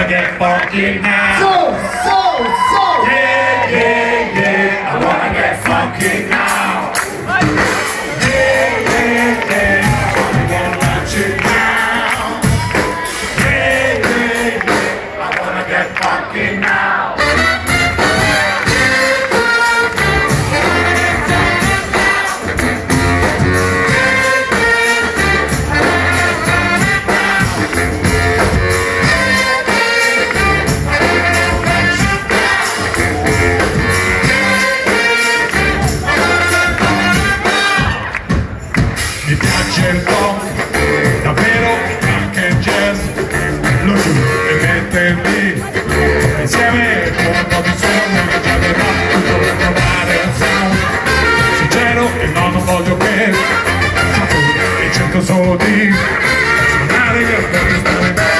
wanna get funky now. So. Yeah, yeah, yeah, I wanna get funky now. Yeah, yeah, yeah, I wanna get ratchet now. Yeah, yeah, yeah, I wanna get funky now. Mi piace il pop, davvero anche il jazz, lo giuro e metterli insieme con un po' di suono che già mi va tutto per trovare un sound sincero e no, non voglio che e cerco solo di suonare per stare bene.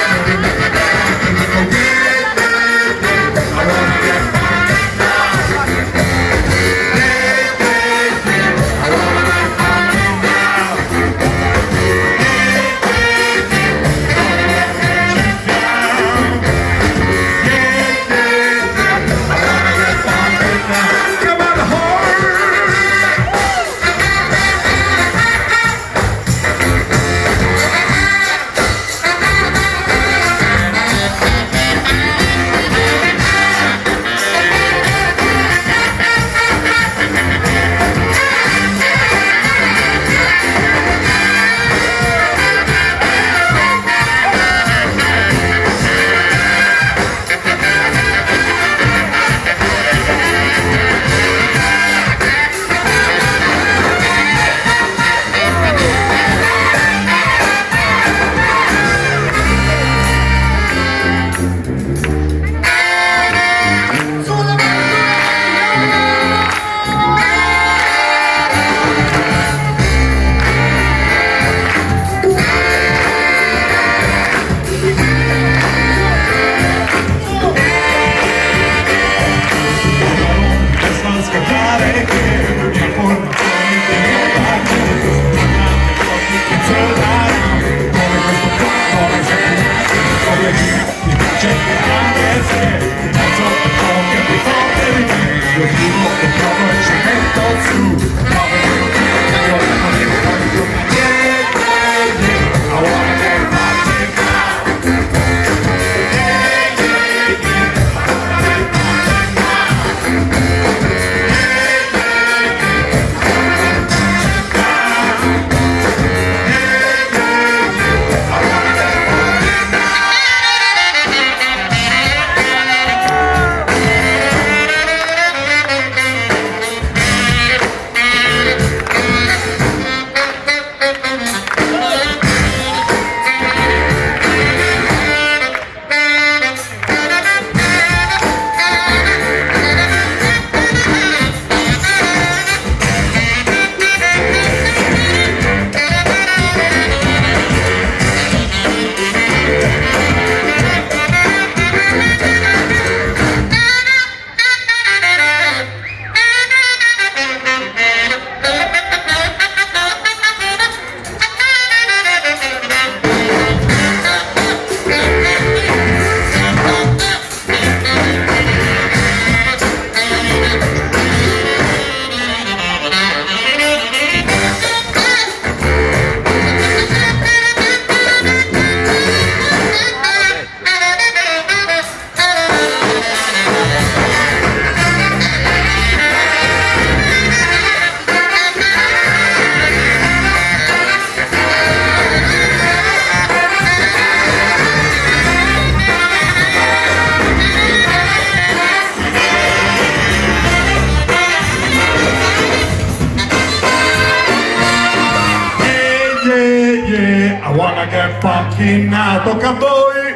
I wanna get funky now, tocca a voi!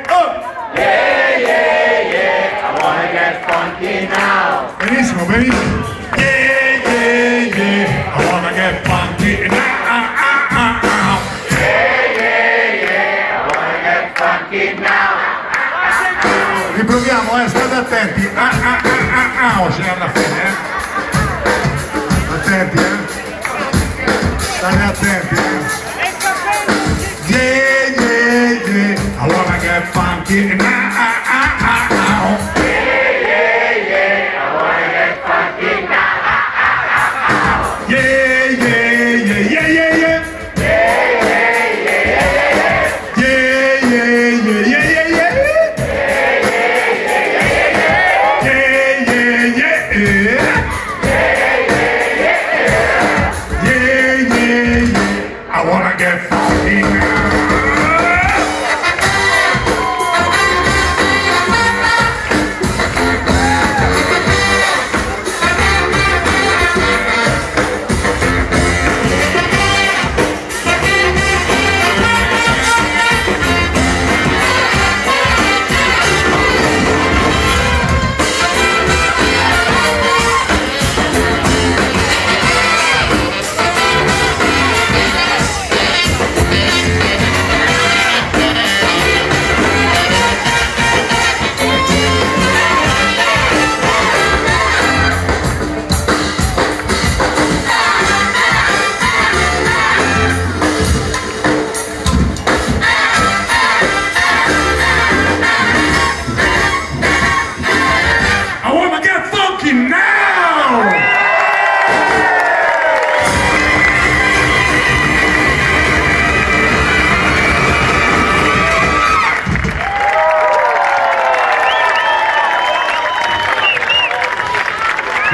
Yeah, yeah, yeah, I wanna get funky now. Benissimo, benissimo! Yeah, yeah, yeah, I wanna get funky now! Yeah, yeah, yeah, I wanna get funky now. Riproviamo, state attenti! C'è alla fine, Attenti, State attenti, Yeah, yeah, yeah, I wanna get funky now.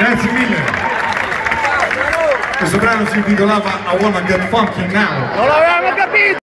Grazie mille. Questo brano si intitolava I Wanna Get Funky Now. Non l'avevamo capito!